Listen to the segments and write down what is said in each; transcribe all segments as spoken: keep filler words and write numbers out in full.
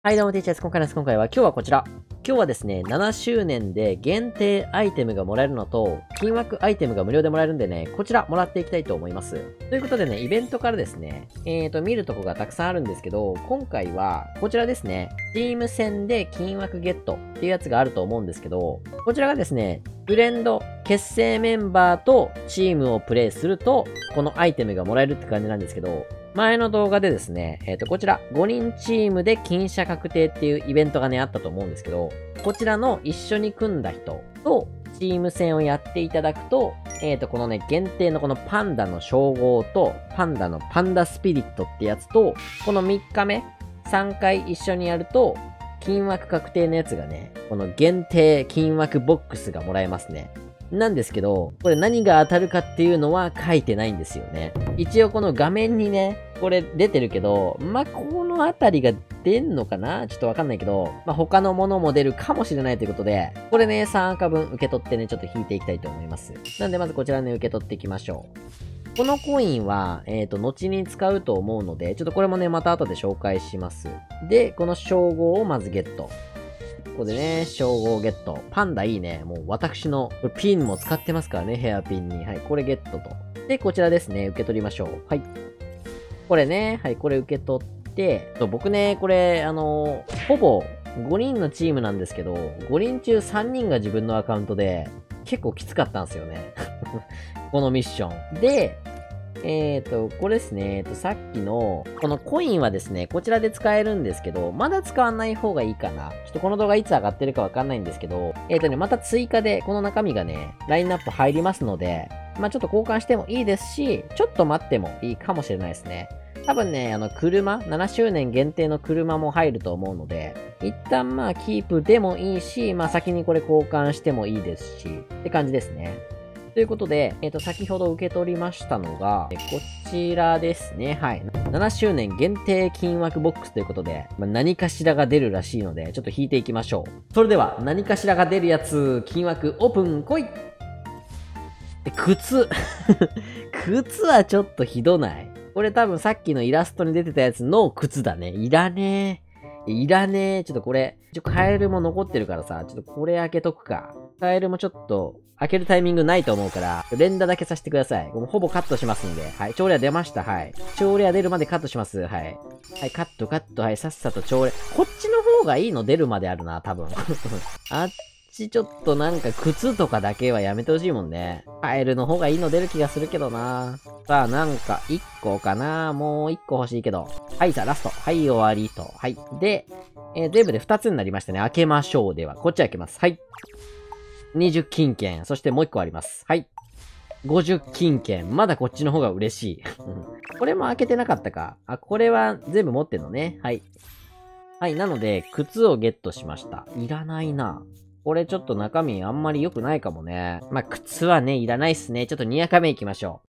はい、どうも、ティーチャーです。今回です。今回は、今日はこちら。今日はですね、ななしゅうねんで限定アイテムがもらえるのと、金枠アイテムが無料でもらえるんでね、こちらもらっていきたいと思います。ということでね、イベントからですね、えーと、見るとこがたくさんあるんですけど、今回は、こちらですね、チーム戦で金枠ゲットっていうやつがあると思うんですけど、こちらがですね、フレンド、結成メンバーとチームをプレイすると、このアイテムがもらえるって感じなんですけど、前の動画でですね、えっと、こちら、ごにんチームで金車確定っていうイベントがね、あったと思うんですけど、こちらの一緒に組んだ人と、チーム戦をやっていただくと、えっと、このね、限定のこのパンダの称号と、パンダのパンダスピリットってやつと、このみっかめ、さんかい一緒にやると、金枠確定のやつがね、この限定金枠ボックスがもらえますね。なんですけど、これ何が当たるかっていうのは書いてないんですよね。一応この画面にね、これ出てるけど、まあ、このあたりが出んのかなちょっとわかんないけど、まあ、他のものも出るかもしれないということで、これね、さん赤分受け取ってね、ちょっと引いていきたいと思います。なんでまずこちらね、受け取っていきましょう。このコインは、えっと、後に使うと思うので、ちょっとこれもね、また後で紹介します。で、この称号をまずゲット。ここでね、称号ゲット。パンダいいね。もう私の、これピンも使ってますからね、ヘアピンに。はい、これゲットと。で、こちらですね、受け取りましょう。はい。これね、はい、これ受け取って、僕ね、これ、あのー、ほぼごにんのチームなんですけど、ごにん中さんにんが自分のアカウントで、結構きつかったんですよね。このミッション。で、えーと、これですね、えーと、さっきの、このコインはですね、こちらで使えるんですけど、まだ使わない方がいいかな。ちょっとこの動画いつ上がってるかわかんないんですけど、えーとね、また追加でこの中身がね、ラインナップ入りますので、まあちょっと交換してもいいですし、ちょっと待ってもいいかもしれないですね。多分ね、あの、車、ななしゅうねん限定の車も入ると思うので、一旦まあキープでもいいし、まあ先にこれ交換してもいいですし、って感じですね。ということで、えっと、先ほど受け取りましたのが、こちらですね。はい。ななしゅうねん限定金枠ボックスということで、まあ、何かしらが出るらしいので、ちょっと引いていきましょう。それでは、何かしらが出るやつ、金枠オープン、来い！え、靴。靴はちょっとひどない。これ多分さっきのイラストに出てたやつの靴だね。いらねえ。いらねえ。ちょっとこれ、ちょ、カエルも残ってるからさ、ちょっとこれ開けとくか。カエルもちょっと、開けるタイミングないと思うから、連打だけさせてください。もうほぼカットしますんで。はい。超レア出ました。はい。超レア出るまでカットします。はい。はい、カットカット。はい、さっさと超レア。こっちの方がいいの出るまであるな、多分。あっちちょっとなんか靴とかだけはやめてほしいもんね。カエルの方がいいの出る気がするけどな。さあ、なんかいっこかな。もういっこ欲しいけど。はい、さあ、ラスト。はい、終わりと。はい。で、えー、全部でふたつになりましたね。開けましょう。では、こっち開けます。はい。にじゅう金券。そしてもういっこあります。はい。ごじゅう金券。まだこっちの方が嬉しい。これも開けてなかったか。あ、これは全部持ってんのね。はい。はい。なので、靴をゲットしました。いらないな。これちょっと中身あんまり良くないかもね。まあ、靴はね、いらないっすね。ちょっとに赤目行きましょう。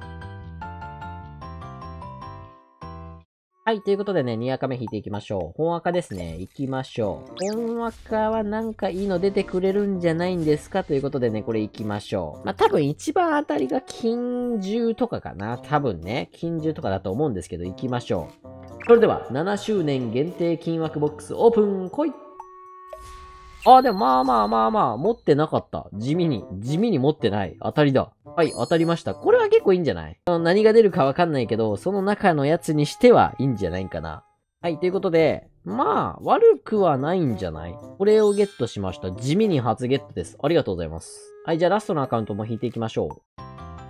はい、ということでね、に赤目引いていきましょう。本赤ですね。行きましょう。本赤はなんかいいの出てくれるんじゃないんですかということでね、これ行きましょう。まあ、多分一番当たりが金獣とかかな。多分ね、金獣とかだと思うんですけど、行きましょう。それでは、ななしゅうねん限定金枠ボックスオープン、来い！あ、でもまあまあまあまあ、持ってなかった。地味に。地味に持ってない。当たりだ。はい、当たりました。これは結構いいんじゃない？あの、何が出るかわかんないけど、その中のやつにしてはいいんじゃないかな。はい、ということで、まあ、悪くはないんじゃない？これをゲットしました。地味に初ゲットです。ありがとうございます。はい、じゃあラストのアカウントも引いていきましょう。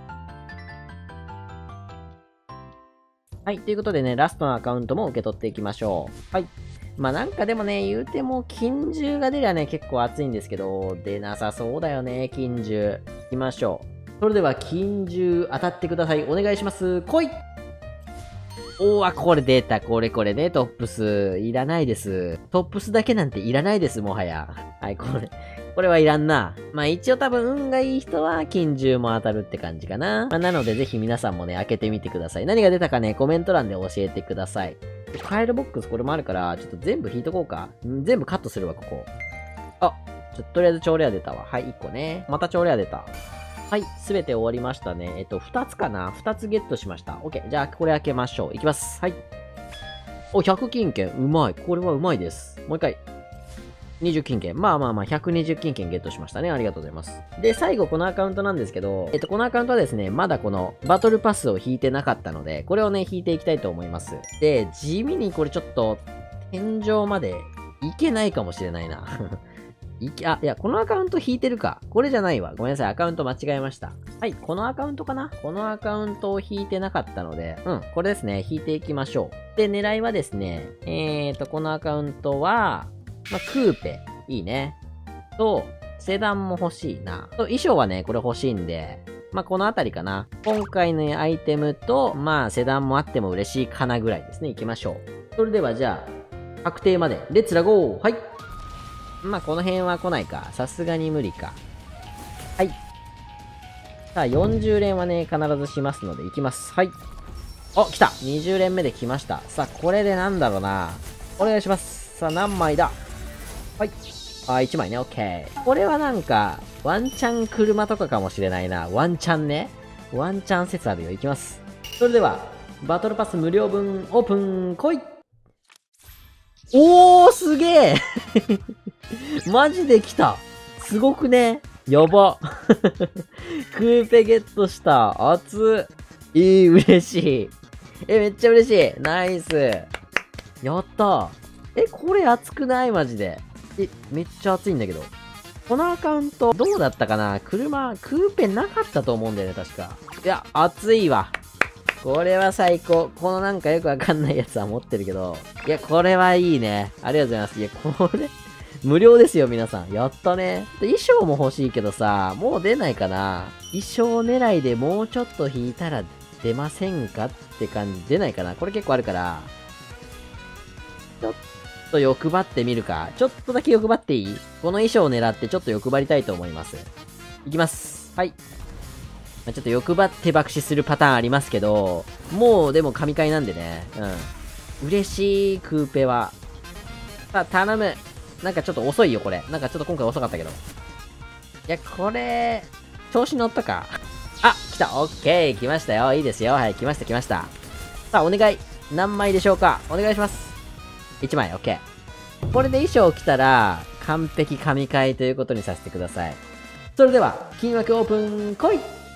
はい、ということでね、ラストのアカウントも受け取っていきましょう。はい。まあなんかでもね、言うても金獣が出りゃね、結構熱いんですけど、出なさそうだよね、金獣。行きましょう。それでは金獣当たってください。お願いします。来い！おー、これ出た。これこれね、トップス。いらないです。トップスだけなんていらないです、もはや。はい、これ。これはいらんな。まあ一応多分運がいい人は金獣も当たるって感じかな。まあなのでぜひ皆さんもね、開けてみてください。何が出たかね、コメント欄で教えてください。カエルボックスこれもあるから、ちょっと全部引いとこうか。ん全部カットするわ、ここ。あ、ちょっととりあえず超レア出たわ。はい、いっこね。また超レア出た。はい、すべて終わりましたね。えっと、ふたつかな ?ふた つゲットしました。オッケー。じゃあ、これ開けましょう。いきます。はい。 お、ひゃく金券。うまい。これはうまいです。もう一回。にじゅう金券。まあまあまあ、ひゃくにじゅう金券ゲットしましたね。ありがとうございます。で、最後このアカウントなんですけど、えっと、このアカウントはですね、まだこのバトルパスを引いてなかったので、これをね、引いていきたいと思います。で、地味にこれちょっと、天井までいけないかもしれないな。いけ、あ、いや、このアカウント引いてるか。これじゃないわ。ごめんなさい。アカウント間違えました。はい、このアカウントかな？このアカウントを引いてなかったので、うん、これですね。引いていきましょう。で、狙いはですね、えーと、このアカウントは、まあ、クーペ。いいね。と、セダンも欲しいな。と、衣装はね、これ欲しいんで、まあ、このあたりかな。今回のアイテムと、まあ、セダンもあっても嬉しいかなぐらいですね。行きましょう。それでは、じゃあ、確定まで。レッツラゴー。はい。まあ、この辺は来ないか。さすがに無理か。はい。さあ、よんじゅう連はね、必ずしますので、行きます。はい。お、来た !にじゅう 連目で来ました。さあ、これでなんだろうな。お願いします。さあ、何枚だ？はい。あ、いちまいね。オッケー。これはなんか、ワンチャン車とかかもしれないな。ワンチャンね。ワンチャン説あるよ。いきます。それでは、バトルパス無料分、オープン、来い！おー、すげえマジで来た。すごくね？やば。クーペゲットした。熱っ。えー、嬉しい。え、めっちゃ嬉しい。ナイス。やったー。え、これ熱くない？マジで。え、めっちゃ熱いんだけど。このアカウント、どうだったかな？車、クーペなかったと思うんだよね、確か。いや、熱いわ。これは最高。このなんかよくわかんないやつは持ってるけど。いや、これはいいね。ありがとうございます。いや、これ、無料ですよ、皆さん。やったね。衣装も欲しいけどさ、もう出ないかな。衣装狙いでもうちょっと引いたら出ませんかって感じ。出ないかな。これ結構あるから。ちょっと欲張ってみるか。ちょっとだけ欲張っていい？この衣装を狙ってちょっと欲張りたいと思います。いきます。はい。まあ、ちょっと欲張って爆死するパターンありますけど、もうでも神回なんでね。うん。嬉しい、クーペは。さあ、頼む。なんかちょっと遅いよ、これ。なんかちょっと今回遅かったけど。いや、これ、調子乗ったか。あ、来た。オッケー。来ましたよ。いいですよ。はい、来ました、来ました。さあ、お願い。何枚でしょうか？お願いします。いちまい、オッケー。これで衣装来たら、完璧神回ということにさせてください。それでは、金枠オープン、来い！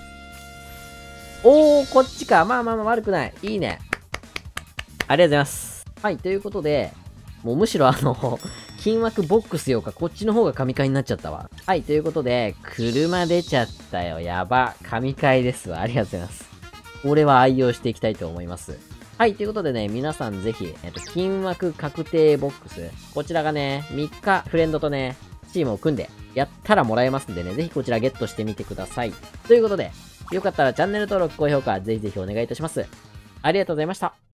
おー、こっちか。まあまあまあ、悪くない。いいね。ありがとうございます。はい、ということで、もうむしろあの、金枠ボックスよか、こっちの方が神回になっちゃったわ。はい、ということで、車出ちゃったよ。やば。神回ですわ。ありがとうございます。これは愛用していきたいと思います。はい、ということでね、皆さんぜひ、えっと、金枠確定ボックス。こちらがね、みっかフレンドとね、チームを組んで、やったらもらえますんでね、ぜひこちらゲットしてみてください。ということで、よかったらチャンネル登録、高評価、ぜひぜひお願いいたします。ありがとうございました。